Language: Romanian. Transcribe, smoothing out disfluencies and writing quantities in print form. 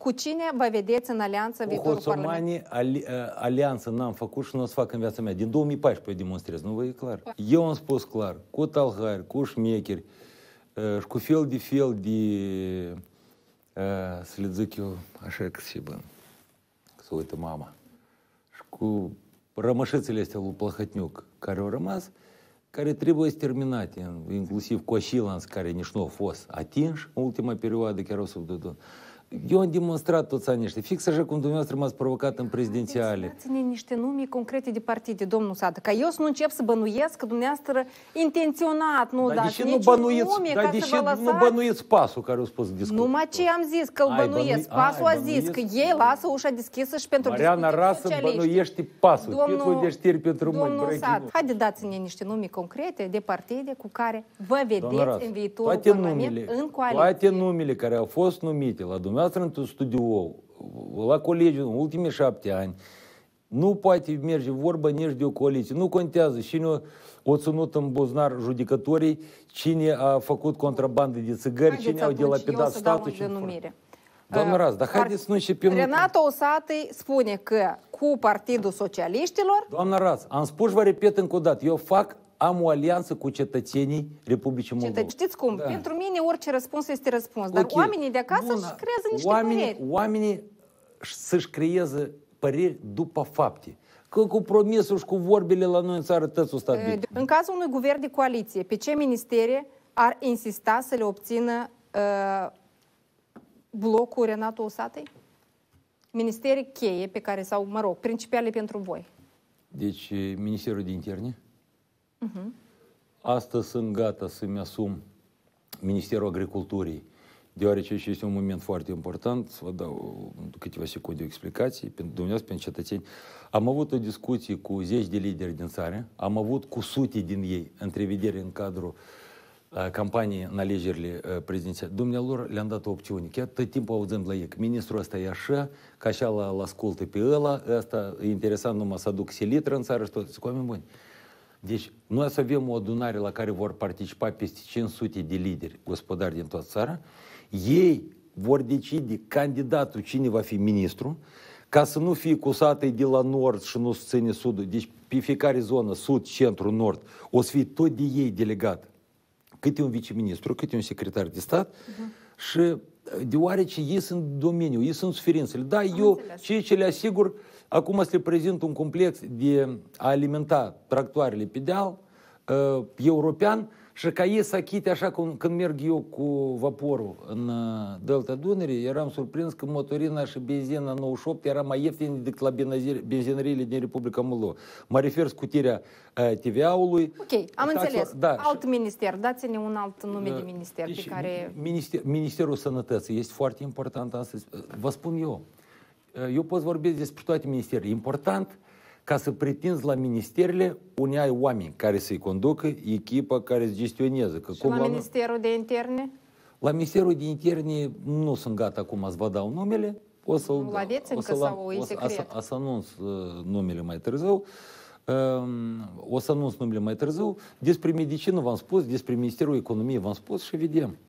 Cu cine vă vedeți în alianță viitorul Parlament? Alianță n-am făcut și nu o să fac în viața mea. Din 2014 demonstrez, nu vă e clar? Eu am spus clar, cu talhari, cu șmecheri, și cu fel de, să le zic eu, așa că se bă, să uită mama, și cu rămășițele astea lui Plăhătniuc, care au rămas, care trebuie să terminate, inclusiv cu Așilans, care nici nu a fost atinși în ultima perioadă, chiar o să vă dau. Eu am demonstrat toți anii ăștia, fix așa cum dumneavoastră m-ați provocat în prezidențiale. Dați-ne niște nume concrete de partide, domnul Sadă, ca eu să nu încep să bănuiesc că dumneavoastră intenționat nu dați niciun nume ca să vă lăsați. Nu bănuiți pasul care a spus discut. Numai ce am zis, că îl bănuiesc. Pasul a zis că ei lasă ușa deschisă și pentru Mariana Rasă bănuiește pasul. Titlul de știri pentru mâini. Domnul Sadă, haide dați-ne niște nume concrete de partide cu care vă vedeți în viitorul Parlament în coaliție. Toate numele care au fost numite la dumneavoastră în studio, la colegiul în ultimii 7 ani, nu poate merge vorba nici de o coaliție. Nu contează cine o ținut în buzunar judecătorii, cine a făcut contrabandă de țigări, cine au dilapidat statul. Doamna Raz, dar haideți să nu începem... Renato Usatăi spune că cu Partidul Socialiștilor... Doamna Raz, am spus și vă repet încă o dată, am o alianță cu cetățenii Republicii Moldova. Știți cum? Da. Pentru mine orice răspuns este răspuns. Dar oamenii de acasă își creează niște păreri. Oamenii să-și creeze păreri după fapte. Că cu promisul și cu vorbele la noi în țară tăți o stat bine. În cazul unui guvern de coaliție, pe ce ministere ar insista să le obțină blocul Renato Usatăi? Ministerii cheie pe care, sau, mă rog, principale pentru voi. Deci, Ministerul de Interne. Astăzi sunt gata să-mi asum Ministerul Agriculturii, deoarece este un moment foarte important. Să vă dau câteva secunde de explicații pentru dumneavoastră, pentru cetățeni. Am avut o discuție cu 10 de lideri din țară, am avut cu sute din ei întrevedere în cadrul campaniei în alegerile prezidențiale. Dumnealor le-am dat o opțiune. Chiar tot timpul auzând la ei că ministrul ăsta e așa, că așa l ascultă pe ăla, ăsta e interesant numai să aduc selitră în țară și tot. Zic, oameni buni. Deci, noi să avem o adunare la care vor participa peste 500 de lideri gospodari din toată țara. Ei vor decide candidatul cine va fi ministru, ca să nu fie cu satei de la nord și nu să ține sudul. Deci, pe fiecare zonă, sud, centru, nord, o să fie tot de ei delegat. Câte un viceministru, câte un secretar de stat și deoarece ei sunt în domeniu, ei sunt suferințele. Da, eu ceea ce le asigur, acum să le prezint un complex de a alimenta tractoarele pe deal european și ca ei să achite așa cum când merg eu cu vaporul în Delta Dunării, eram surprins că motorina și benzina 98 era mai ieftină decât la benzinăriile din Republica Moldova. Mă refer scutirea TVA-ului. Ok, am înțeles. Da, alt minister, dați-ne un alt nume de minister pe care... Ministerul Sănătății este foarte important astăzi. Vă spun eu pot vorbi despre toate ministerele. Important ca să pretinzi la ministerele unde ai oameni care să-i conducă, echipa care să gestioneze. Că și cum la Ministerul de Interne? La Ministerul de Interne nu sunt gata acum să vă dau numele. O să anunț numele mai târziu. O să anunț numele mai târziu. Despre medicină v-am spus, despre Ministerul Economiei v-am spus și vedem.